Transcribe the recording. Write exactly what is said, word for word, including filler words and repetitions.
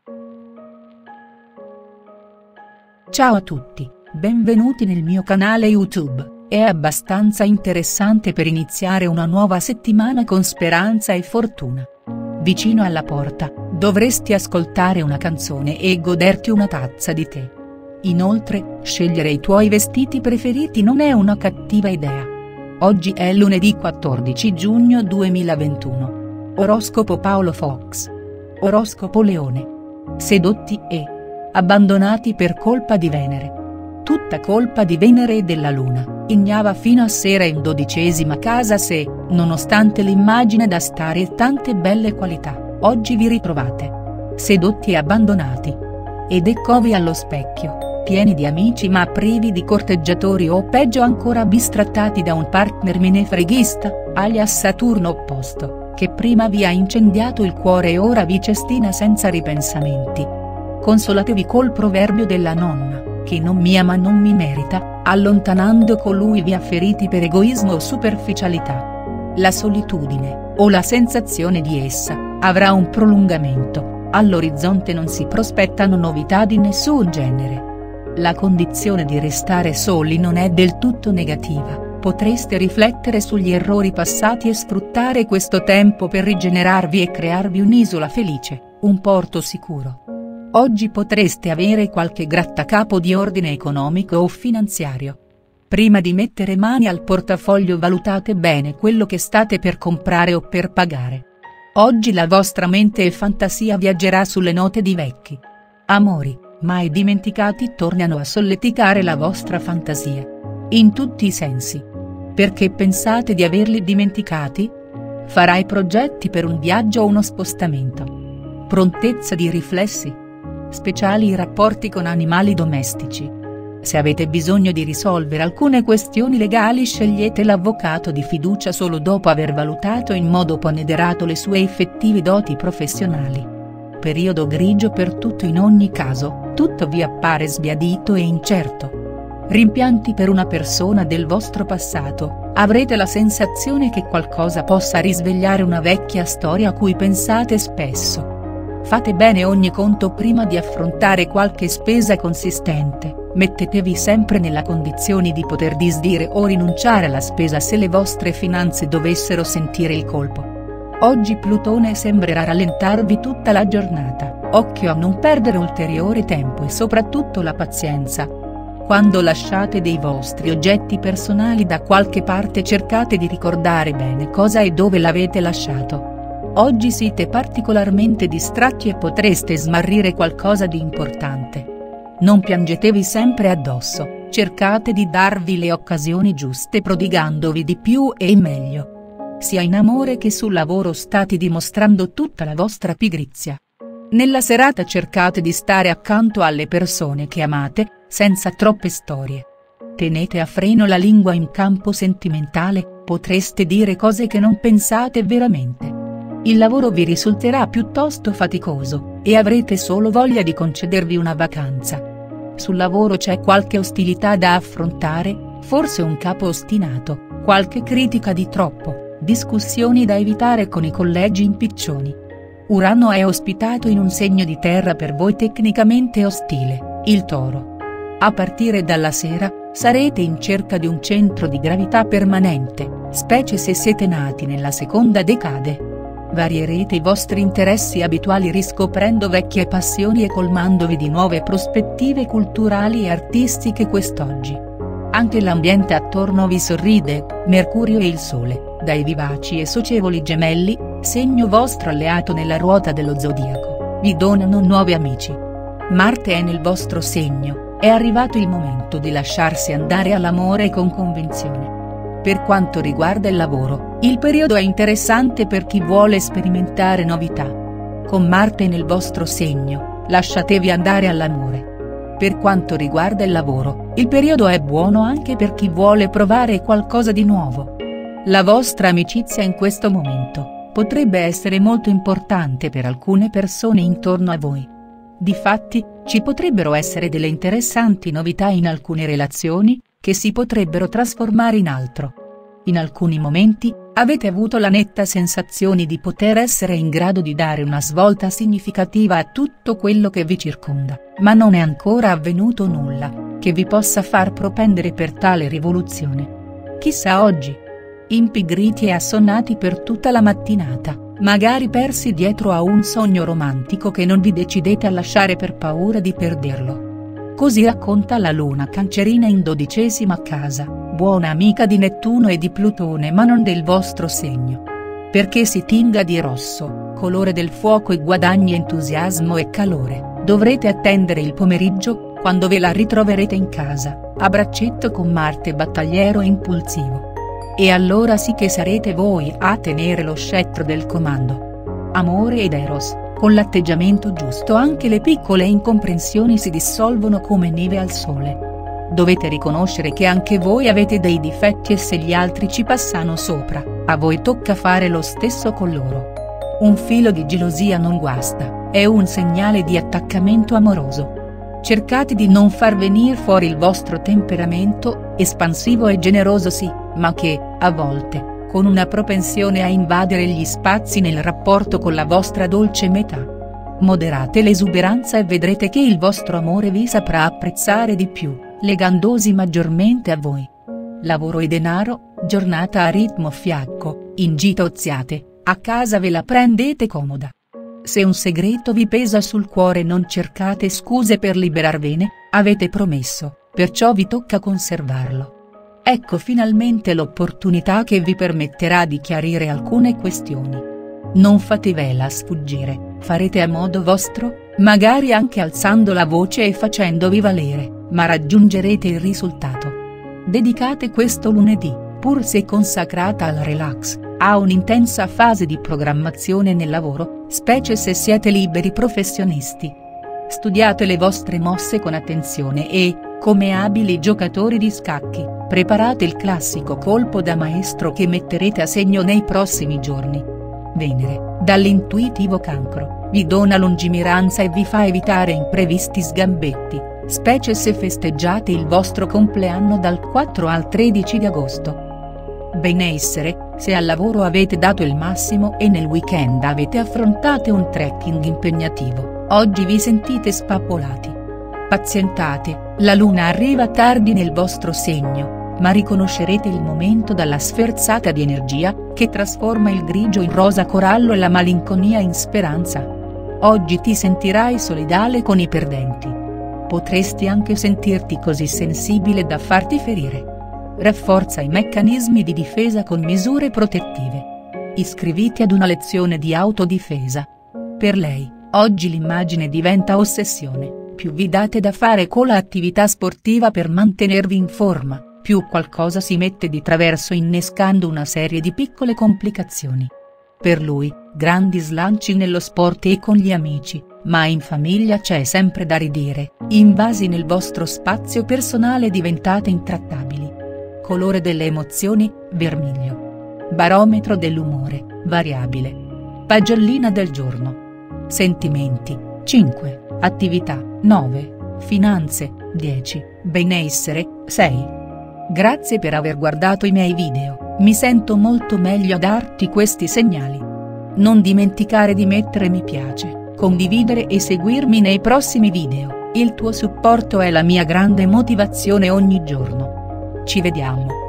Ciao a tutti, benvenuti nel mio canale YouTube. È abbastanza interessante per iniziare una nuova settimana con speranza e fortuna. Vicino alla porta, dovresti ascoltare una canzone e goderti una tazza di tè. Inoltre, scegliere i tuoi vestiti preferiti non è una cattiva idea. Oggi è lunedì quattordici giugno duemilaventuno. Oroscopo Paolo Fox. Oroscopo Leone. Sedotti e abbandonati per colpa di Venere. Tutta colpa di Venere e della Luna, ignava fino a sera in dodicesima casa se, nonostante l'immagine da stare e tante belle qualità, oggi vi ritrovate sedotti e abbandonati. Ed eccovi allo specchio, pieni di amici ma privi di corteggiatori o peggio ancora bistrattati da un partner menefreghista, alias Saturno opposto, che prima vi ha incendiato il cuore e ora vi cestina senza ripensamenti. Consolatevi col proverbio della nonna: chi non mi ama non mi merita, allontanando colui vi ha feriti per egoismo o superficialità. La solitudine, o la sensazione di essa, avrà un prolungamento, all'orizzonte non si prospettano novità di nessun genere. La condizione di restare soli non è del tutto negativa, potreste riflettere sugli errori passati e sfruttare questo tempo per rigenerarvi e crearvi un'isola felice, un porto sicuro. Oggi potreste avere qualche grattacapo di ordine economico o finanziario. Prima di mettere mani al portafoglio valutate bene quello che state per comprare o per pagare. Oggi la vostra mente e fantasia viaggerà sulle note di vecchi amori, mai dimenticati tornano a solleticare la vostra fantasia. In tutti i sensi. Perché pensate di averli dimenticati? Farai progetti per un viaggio o uno spostamento. Prontezza di riflessi. Speciali i rapporti con animali domestici. Se avete bisogno di risolvere alcune questioni legali scegliete l'avvocato di fiducia solo dopo aver valutato in modo ponderato le sue effettive doti professionali. Periodo grigio per tutto in ogni caso, tutto vi appare sbiadito e incerto. Rimpianti per una persona del vostro passato, avrete la sensazione che qualcosa possa risvegliare una vecchia storia a cui pensate spesso. Fate bene ogni conto prima di affrontare qualche spesa consistente, mettetevi sempre nella condizione di poter disdire o rinunciare alla spesa se le vostre finanze dovessero sentire il colpo. Oggi Plutone sembrerà rallentarvi tutta la giornata, occhio a non perdere ulteriore tempo e soprattutto la pazienza. Quando lasciate dei vostri oggetti personali da qualche parte cercate di ricordare bene cosa e dove l'avete lasciato. Oggi siete particolarmente distratti e potreste smarrire qualcosa di importante. Non piangetevi sempre addosso, cercate di darvi le occasioni giuste prodigandovi di più e meglio. Sia in amore che sul lavoro state dimostrando tutta la vostra pigrizia. Nella serata cercate di stare accanto alle persone che amate, senza troppe storie. Tenete a freno la lingua in campo sentimentale, potreste dire cose che non pensate veramente. Il lavoro vi risulterà piuttosto faticoso, e avrete solo voglia di concedervi una vacanza. Sul lavoro c'è qualche ostilità da affrontare, forse un capo ostinato, qualche critica di troppo, discussioni da evitare con i colleghi impiccioni. Urano è ospitato in un segno di terra per voi tecnicamente ostile, il Toro. A partire dalla sera, sarete in cerca di un centro di gravità permanente, specie se siete nati nella seconda decade. Varierete i vostri interessi abituali riscoprendo vecchie passioni e colmandovi di nuove prospettive culturali e artistiche quest'oggi. Anche l'ambiente attorno vi sorride, Mercurio e il Sole, dai vivaci e socievoli Gemelli, segno vostro alleato nella ruota dello zodiaco, vi donano nuovi amici. Marte è nel vostro segno, è arrivato il momento di lasciarsi andare all'amore con convinzione. Per quanto riguarda il lavoro, il periodo è interessante per chi vuole sperimentare novità. Con Marte nel vostro segno, lasciatevi andare all'amore. Per quanto riguarda il lavoro, il periodo è buono anche per chi vuole provare qualcosa di nuovo. La vostra amicizia in questo momento potrebbe essere molto importante per alcune persone intorno a voi. Difatti, ci potrebbero essere delle interessanti novità in alcune relazioni, che si potrebbero trasformare in altro. In alcuni momenti, avete avuto la netta sensazione di poter essere in grado di dare una svolta significativa a tutto quello che vi circonda, ma non è ancora avvenuto nulla che vi possa far propendere per tale rivoluzione. Chissà oggi. Impigriti e assonnati per tutta la mattinata, magari persi dietro a un sogno romantico che non vi decidete a lasciare per paura di perderlo. Così racconta la luna cancerina in dodicesima casa, buona amica di Nettuno e di Plutone ma non del vostro segno. Perché si tinga di rosso, colore del fuoco e guadagni entusiasmo e calore, dovrete attendere il pomeriggio, quando ve la ritroverete in casa, a braccetto con Marte battagliero impulsivo. E allora sì che sarete voi a tenere lo scettro del comando. Amore ed Eros, con l'atteggiamento giusto anche le piccole incomprensioni si dissolvono come neve al sole. Dovete riconoscere che anche voi avete dei difetti e se gli altri ci passano sopra, a voi tocca fare lo stesso con loro. Un filo di gelosia non guasta, è un segnale di attaccamento amoroso. Cercate di non far venir fuori il vostro temperamento, espansivo e generoso sì, ma che, a volte, con una propensione a invadere gli spazi nel rapporto con la vostra dolce metà. Moderate l'esuberanza e vedrete che il vostro amore vi saprà apprezzare di più, legandosi maggiormente a voi. Lavoro e denaro, giornata a ritmo fiacco, in gita oziate, a casa ve la prendete comoda. Se un segreto vi pesa sul cuore non cercate scuse per liberarvene, avete promesso, perciò vi tocca conservarlo. Ecco finalmente l'opportunità che vi permetterà di chiarire alcune questioni. Non fatevela sfuggire, farete a modo vostro, magari anche alzando la voce e facendovi valere, ma raggiungerete il risultato. Dedicate questo lunedì, pur se consacrata al relax, a un'intensa fase di programmazione nel lavoro, specie se siete liberi professionisti. Studiate le vostre mosse con attenzione e, come abili giocatori di scacchi, preparate il classico colpo da maestro che metterete a segno nei prossimi giorni. Venere, dall'intuitivo Cancro, vi dona lungimiranza e vi fa evitare imprevisti sgambetti, specie se festeggiate il vostro compleanno dal quattro al tredici di agosto. Benessere, se al lavoro avete dato il massimo e nel weekend avete affrontato un trekking impegnativo, oggi vi sentite spappolati. Pazientate, la luna arriva tardi nel vostro segno, ma riconoscerete il momento dalla sferzata di energia, che trasforma il grigio in rosa corallo e la malinconia in speranza. Oggi ti sentirai solidale con i perdenti. Potresti anche sentirti così sensibile da farti ferire. Rafforza i meccanismi di difesa con misure protettive. Iscriviti ad una lezione di autodifesa. Per lei, oggi l'immagine diventa ossessione, più vi date da fare con l'attività sportiva per mantenervi in forma, più qualcosa si mette di traverso innescando una serie di piccole complicazioni. Per lui, grandi slanci nello sport e con gli amici, ma in famiglia c'è sempre da ridire, invasi nel vostro spazio personale diventate intrattabili. Colore delle emozioni, vermiglio. Barometro dell'umore, variabile. Pagellina del giorno. Sentimenti, cinque, attività, nove, finanze, dieci, benessere, sei. Grazie per aver guardato i miei video, mi sento molto meglio a darti questi segnali. Non dimenticare di mettere mi piace, condividere e seguirmi nei prossimi video, il tuo supporto è la mia grande motivazione ogni giorno. Ci vediamo.